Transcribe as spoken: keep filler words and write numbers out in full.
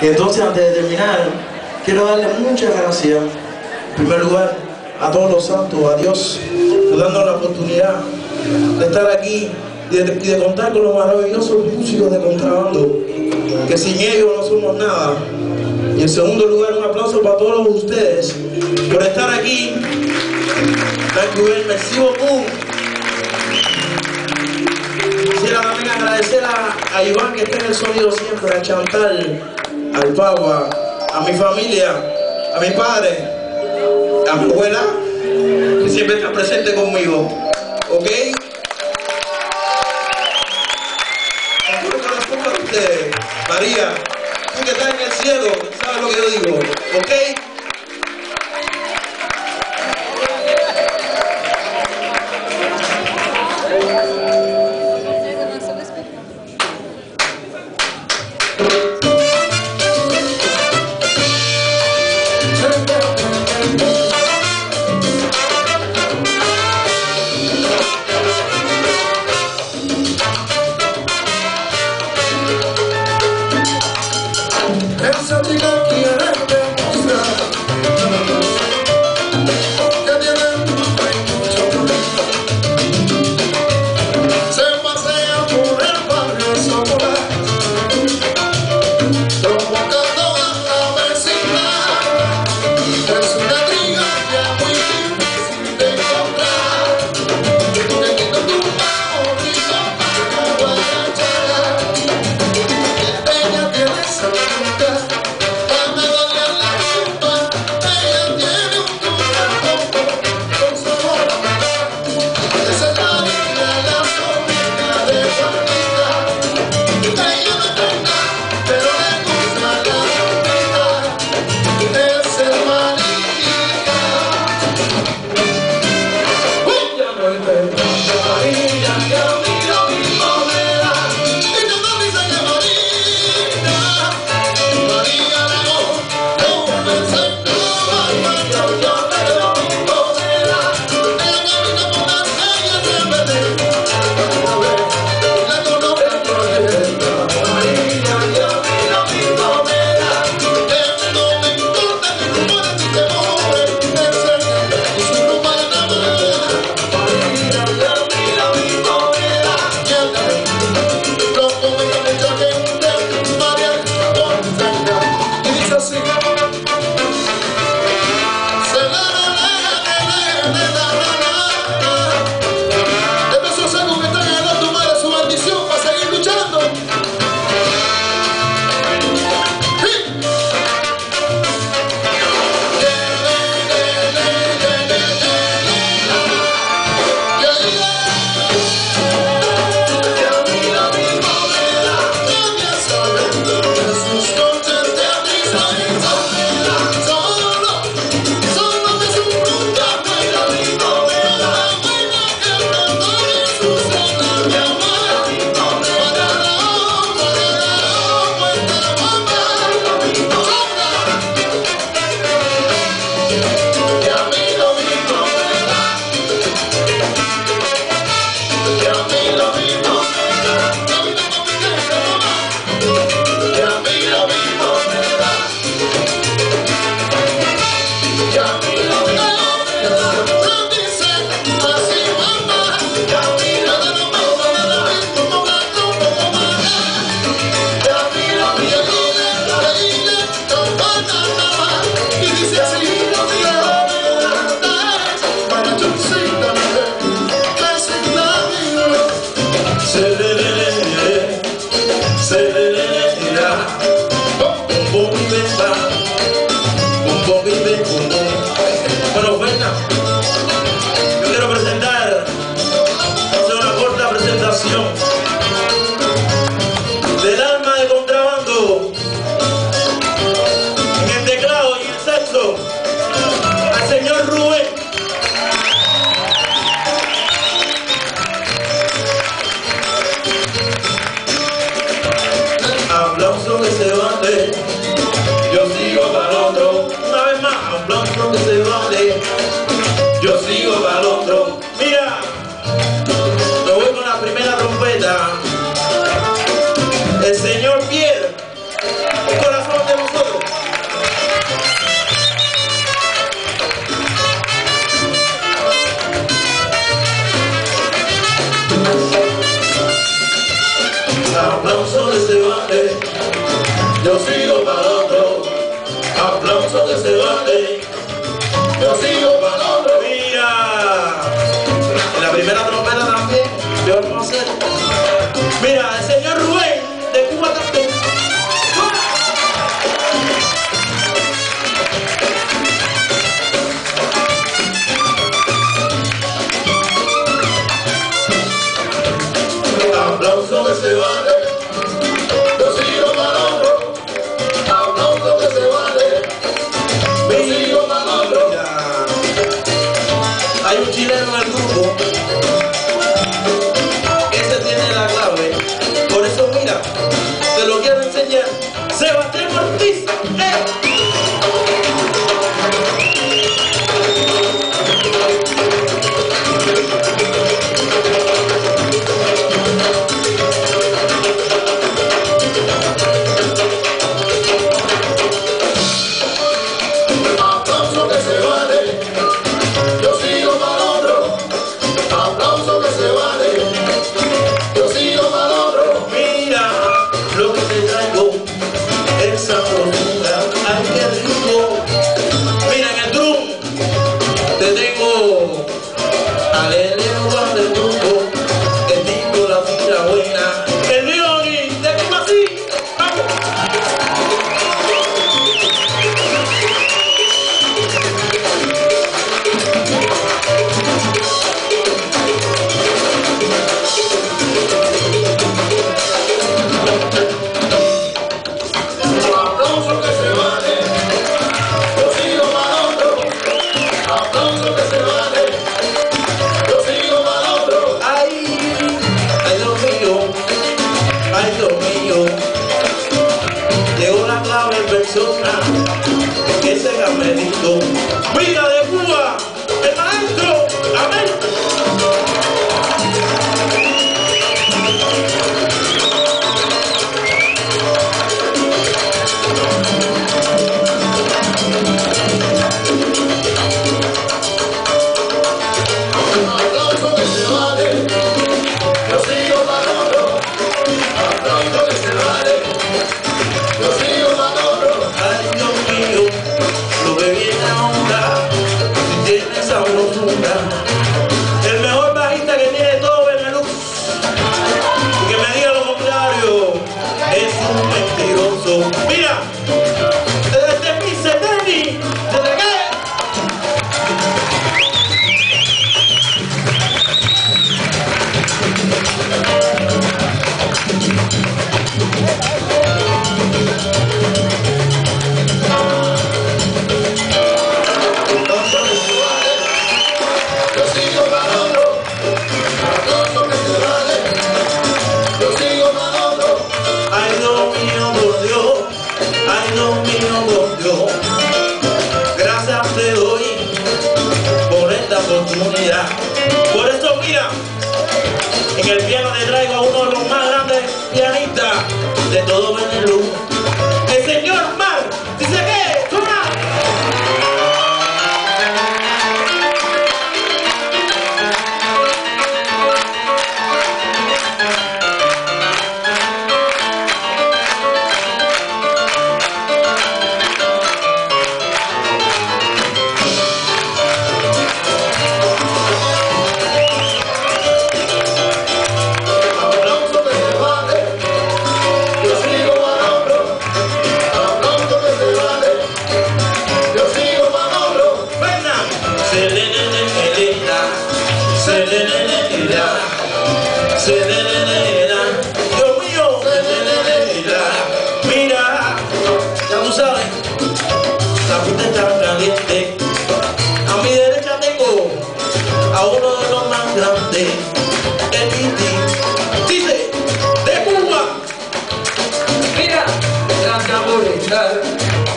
Entonces, antes de terminar, quiero darle muchas gracias, en primer lugar, a todos los santos, a Dios, por darnos la oportunidad de estar aquí y de, y de contar con los maravillosos músicos de Contrabando, que sin ellos no somos nada. Y en segundo lugar, un aplauso para todos ustedes por estar aquí. Merci beaucoup. Quisiera también agradecer a, a Iván, que está en el sonido siempre, a Chantal, al Papa, a mi familia, a mi padre, a mi abuela, que siempre está presente conmigo. ¿Ok? Con todo el corazón para ustedes. María, tú que estás en el cielo, sabes lo que yo digo. ¿Ok? Bueno, venga, yo quiero presentar, hacer una corta presentación del alma de Contrabando, en el teclado y el saxo, al señor Rubén. Aplauso que se bate, yo sigo para el otro. Una vez más, aplauso que se bate, yo sigo para el otro. Mira, me voy con la primera trompeta. El señor Pierre, un corazón de yo sigo para otro, aplauso que se vale, yo sigo para otro. Mira, en la primera trompeta también, yo no sé. Mira, el señor Rubén de Cuba también. Aplauso que se vale, yo sigo para otro, aplauso que se vale, yo sigo para otro. Hay un chileno en el grupo, ese tiene la clave, por eso mira, te lo quiero enseñar. Sebastián Ortiz, eh. Ese camelito, mira de Cuba, el maestro, amén. Aplauso que se vale, yo sigo para otro, aplauso que se vale, yo sigo para otro. Ay, Dios mío, lo que viene ahora, si tiene sabrosura, el mejor bajista que tiene todo Benelux, y que me diga lo contrario, es un mentiroso. Mira, desde mi seteni, desde que gracias te doy por esta oportunidad. Por eso mira, en el piano le traigo a uno de los más grandes pianistas de todo Benelux, el señor Mar. Dice que suena. Dios mío, mira, ya tú sabes, la puta está caliente. A mi derecha tengo a uno de los más grandes, el Titi, dice, de Cuba. Mira, gracias por estar.